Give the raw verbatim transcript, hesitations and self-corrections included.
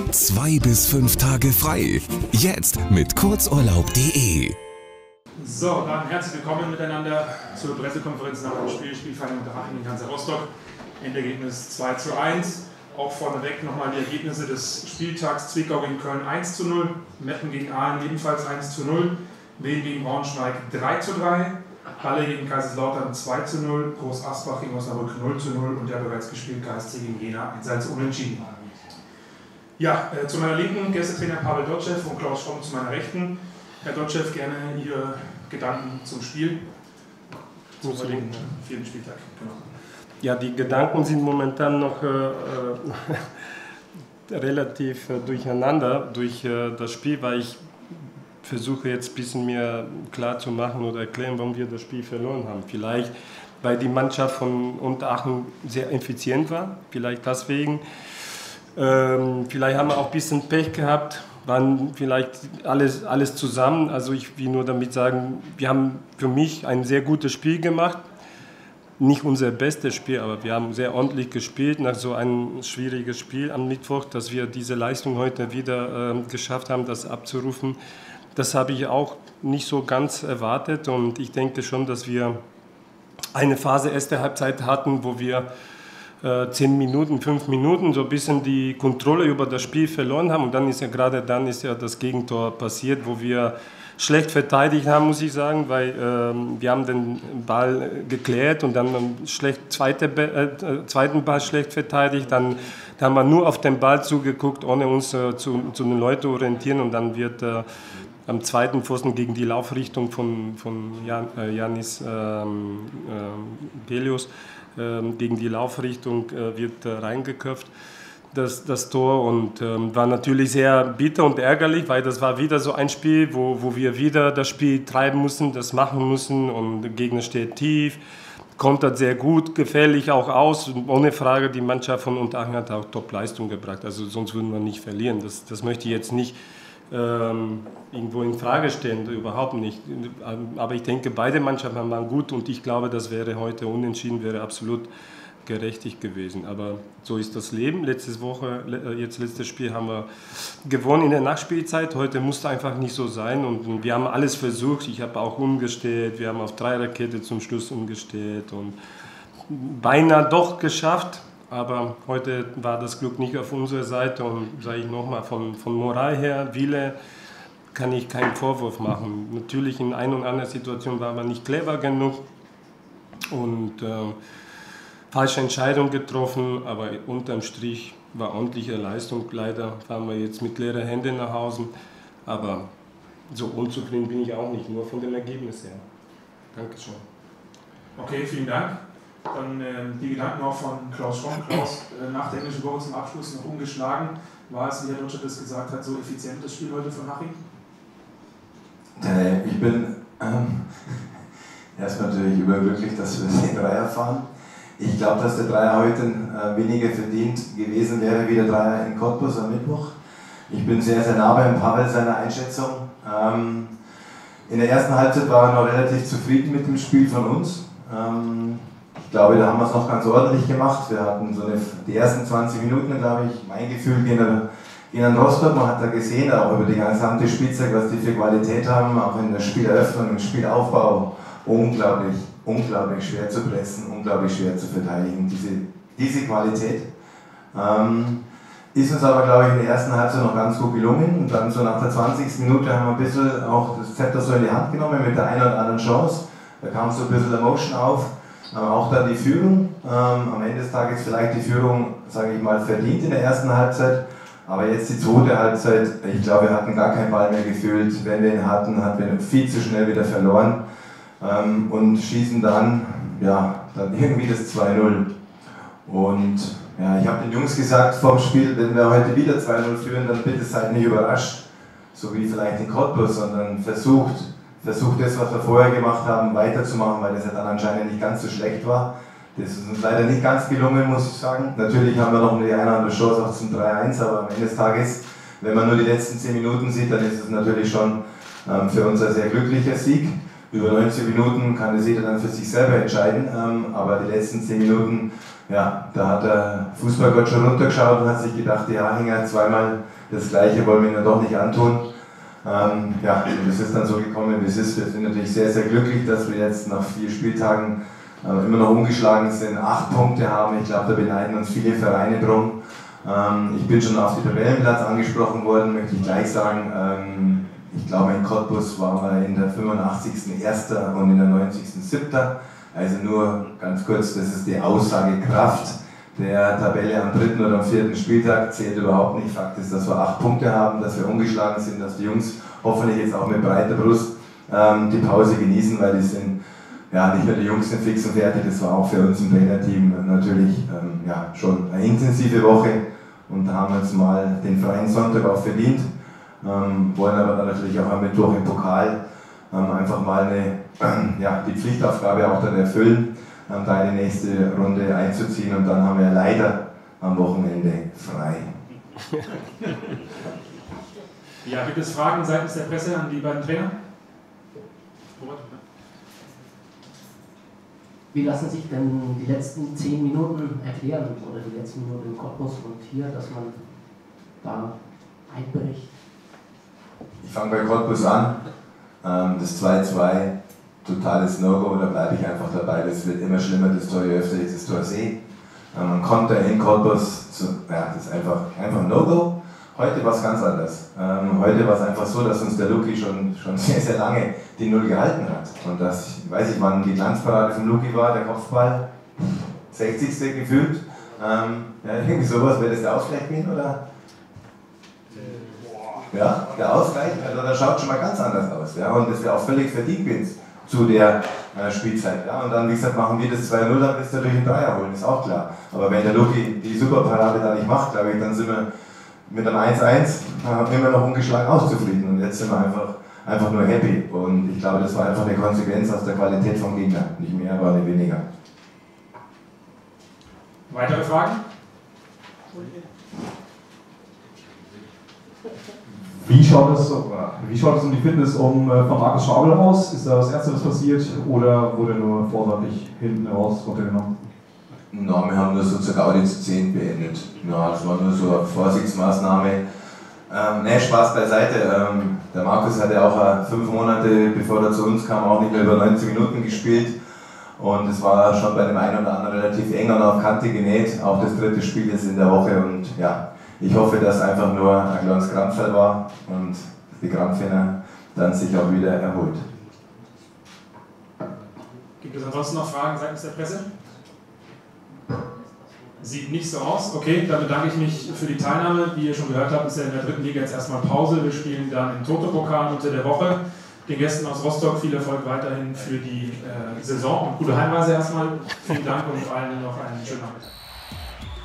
Zwei bis fünf Tage frei. Jetzt mit kurzurlaub punkt de. So, dann herzlich willkommen miteinander zur Pressekonferenz nach dem Spiel, Spielvereinigung Unterhaching in Hansa Rostock. Endergebnis zwei zu eins. Auch vorneweg nochmal die Ergebnisse des Spieltags. Zwickau gegen Köln eins zu null, Meppen gegen Aalen ebenfalls eins zu null, Wien gegen Braunschweig drei zu drei, Halle gegen Kaiserslautern zwei zu null, Groß Asbach gegen Osnabrück null zu null und der bereits gespielt K S C gegen Jena eins zu unentschieden. Ja, äh, zu meiner Linken Gästetrainer Pavel Dotschew und Klaus Schromm zu meiner Rechten. Herr Dotschew, gerne Ihre Gedanken zum Spiel, zum heutigen vierten Spieltag. Genau. Ja, die Gedanken sind momentan noch äh, relativ äh, durcheinander durch äh, das Spiel, weil ich versuche jetzt ein bisschen mir klar zu machen oder erklären, warum wir das Spiel verloren haben. Vielleicht, weil die Mannschaft von Unterhaching sehr effizient war, vielleicht deswegen. Ähm, vielleicht haben wir auch ein bisschen Pech gehabt, waren vielleicht alles, alles zusammen. Also ich will nur damit sagen, wir haben für mich ein sehr gutes Spiel gemacht. Nicht unser bestes Spiel, aber wir haben sehr ordentlich gespielt nach so einem schwierigen Spiel am Mittwoch, dass wir diese Leistung heute wieder äh, geschafft haben, das abzurufen. Das habe ich auch nicht so ganz erwartet und ich denke schon, dass wir eine Phase erste Halbzeit hatten, wo wir äh, zehn Minuten, fünf Minuten so ein bisschen die Kontrolle über das Spiel verloren haben und dann ist ja gerade dann ist ja das Gegentor passiert, wo wir schlecht verteidigt haben, muss ich sagen, weil ähm, wir haben den Ball geklärt und dann einen schlecht zweite, äh, zweiten Ball schlecht verteidigt, dann, dann haben wir nur auf den Ball zugeguckt, ohne uns äh, zu, zu den Leuten orientieren und dann wird äh, am zweiten Pfosten gegen die Laufrichtung von, von Jan, äh, Janis ähm, äh, Gelius, äh, gegen die Laufrichtung äh, wird äh, reingeköpft. Das, das Tor und ähm, war natürlich sehr bitter und ärgerlich, weil das war wieder so ein Spiel, wo, wo wir wieder das Spiel treiben mussten, das machen müssen und der Gegner steht tief, kontert sehr gut, gefährlich auch aus und ohne Frage, die Mannschaft von Unterhaching hat auch Top-Leistung gebracht, also sonst würden wir nicht verlieren, das, das möchte ich jetzt nicht ähm, irgendwo in Frage stellen, überhaupt nicht, aber ich denke, beide Mannschaften waren gut und ich glaube, das wäre heute unentschieden, wäre absolut gerechtig gewesen, aber so ist das Leben. Letzte Woche, jetzt letztes Spiel haben wir gewonnen in der Nachspielzeit, heute musste einfach nicht so sein und wir haben alles versucht, ich habe auch umgestellt, wir haben auf Dreierkette zum Schluss umgestellt und beinahe doch geschafft, aber heute war das Glück nicht auf unserer Seite und sage ich nochmal, von, von Moral her, Wille, kann ich keinen Vorwurf machen. Natürlich in einer und anderen Situation waren wir nicht clever genug und äh, falsche Entscheidung getroffen, aber unterm Strich war ordentliche Leistung. Leider fahren wir jetzt mit leeren Händen nach Hause, aber so unzufrieden bin ich auch nicht, nur von dem Ergebnis her. Dankeschön. Okay, vielen Dank. Dann äh, die Gedanken auch von Klaus Schromm. Klaus, äh, nach der englischen Woche zum Abschluss noch ungeschlagen. War es, wie Herr Dotschew das gesagt hat, so effizient das Spiel heute von Haching? Äh, ich bin ähm, erstmal natürlich überglücklich, dass wir den Dreier fahren. Ich glaube, dass der Dreier heute äh, weniger verdient gewesen wäre wie der Dreier in Cottbus am Mittwoch. Ich bin sehr, sehr nah beim Pavel seiner Einschätzung. Ähm, in der ersten Halbzeit war er noch relativ zufrieden mit dem Spiel von uns. Ähm, ich glaube, da haben wir es noch ganz ordentlich gemacht. Wir hatten so eine, die ersten zwanzig Minuten, glaube ich, mein Gefühl, gehen, gehen an Rostock. Man hat da gesehen, auch über die gesamte Spielzeit, was die für Qualität haben, auch in der Spieleröffnung, im Spielaufbau. Unglaublich, unglaublich schwer zu pressen, unglaublich schwer zu verteidigen, diese, diese Qualität. Ähm, ist uns aber, glaube ich, in der ersten Halbzeit noch ganz gut gelungen. Und dann so nach der zwanzigsten Minute haben wir ein bisschen auch das Zepter so in die Hand genommen mit der einen oder anderen Chance. Da kam so ein bisschen Emotion auf, aber auch dann die Führung. Ähm, am Ende des Tages vielleicht die Führung, sage ich mal, verdient in der ersten Halbzeit. Aber jetzt die zweite Halbzeit, ich glaube, wir hatten gar keinen Ball mehr gefühlt. Wenn wir ihn hatten, hatten wir ihn viel zu schnell wieder verloren. Ähm, und schießen dann, ja, dann irgendwie das zwei null. Und ja, ich habe den Jungs gesagt vor dem Spiel, wenn wir heute wieder zwei null führen, dann bitte seid nicht überrascht, so wie vielleicht in Cottbus, sondern versucht, versucht das, was wir vorher gemacht haben, weiterzumachen, weil das ja dann anscheinend nicht ganz so schlecht war. Das ist uns leider nicht ganz gelungen, muss ich sagen. Natürlich haben wir noch eine eine oder andere Chance auch zum drei eins, aber am Ende des Tages, wenn man nur die letzten zehn Minuten sieht, dann ist es natürlich schon ähm, für uns ein sehr glücklicher Sieg. Über neunzig Minuten kann das jeder dann für sich selber entscheiden, ähm, aber die letzten zehn Minuten, ja, da hat der Fußballgott schon runtergeschaut und hat sich gedacht, die Hachinger zweimal das Gleiche wollen wir ihnen doch nicht antun. Ähm, ja, und es ist dann so gekommen, wie es ist. Wir sind natürlich sehr, sehr glücklich, dass wir jetzt nach vier Spieltagen äh, immer noch ungeschlagen sind, acht Punkte haben. Ich glaube, da beneiden uns viele Vereine drum. Ähm, ich bin schon auf den Tabellenplatz angesprochen worden, möchte ich gleich sagen. Ähm, ich glaube, in Cottbus waren wir in der fünfundachtzigsten Erster und in der neunzigsten Siebter Also nur ganz kurz, das ist die Aussagekraft der Tabelle am dritten oder am vierten Spieltag, zählt überhaupt nicht. Fakt ist, dass wir acht Punkte haben, dass wir ungeschlagen sind, dass die Jungs hoffentlich jetzt auch mit breiter Brust ähm, die Pause genießen, weil die sind, ja, nicht nur die Jungs sind fix und fertig, das war auch für uns im Trainerteam natürlich ähm, ja, schon eine intensive Woche und da haben wir uns mal den freien Sonntag auch verdient, ähm, wollen aber dann natürlich auch am Mittwoch im Pokal ähm, einfach mal eine, äh, ja, die Pflichtaufgabe auch dann erfüllen, da in die nächste Runde einzuziehen und dann haben wir leider am Wochenende frei. Ja, gibt es Fragen seitens der Presse an die beiden Trainer? Wie lassen sich denn die letzten zehn Minuten erklären oder die letzten Minuten in Cottbus und hier, dass man da einbricht? Ich fange bei Cottbus an. Das zwei zwei. Totales No-Go, da bleibe ich einfach dabei. Das wird immer schlimmer, das Tor, je öfter ich das Tor sehe. Man kommt da in Cottbus, zu, ja, das ist einfach, einfach No-Go. Heute war es ganz anders. Ähm, heute war es einfach so, dass uns der Luki schon, schon sehr, sehr lange die Null gehalten hat. Und das, ich weiß nicht, wann die Glanzparade vom Luki war, der Kopfball, sechzigste gefühlt. Ähm, ja, irgendwie sowas, wäre das der Ausgleich gewesen, oder? Ja, der Ausgleich, also das schaut schon mal ganz anders aus. Ja, und das wäre auch völlig verdient gewesen zu der äh, Spielzeit. Ja? Und dann, wie gesagt, machen wir das zwei null, dann ist natürlich ein Dreier holen, ist auch klar. Aber wenn der Luki die Superparade da nicht macht, glaube ich, dann sind wir mit einem eins eins äh, immer noch ungeschlagen auszufrieden. Und jetzt sind wir einfach, einfach nur happy. Und ich glaube, das war einfach eine Konsequenz aus der Qualität vom Gegner. Nicht mehr, aber nicht weniger. Weitere Fragen? Wie schaut es, wie schaut es um die Fitness um, äh, von Markus Schabel aus? Ist da das Erste, was passiert, oder wurde nur vorsorglich hinten raus runtergenommen? Na, wir haben nur so zur Gaudi zu zehn beendet. Na, das war nur so eine Vorsichtsmaßnahme. Ähm, ne, Spaß beiseite. Ähm, der Markus hat ja auch äh, fünf Monate, bevor er zu uns kam, auch nicht mehr über neunzig Minuten gespielt. Und es war schon bei dem einen oder anderen relativ eng und auf Kante genäht. Auch das dritte Spiel ist in der Woche und ja. Ich hoffe, dass einfach nur ein kleines Krampfall war und die Krampfhähne dann sich auch wieder erholt. Gibt es ansonsten noch Fragen seitens der Presse? Sieht nicht so aus. Okay, dann bedanke ich mich für die Teilnahme. Wie ihr schon gehört habt, ist ja in der dritten Liga jetzt erstmal Pause. Wir spielen dann im Toto-Pokal unter der Woche. Den Gästen aus Rostock viel Erfolg weiterhin für die äh, Saison und gute Heimreise erstmal. Vielen Dank und allen noch einen schönen Abend.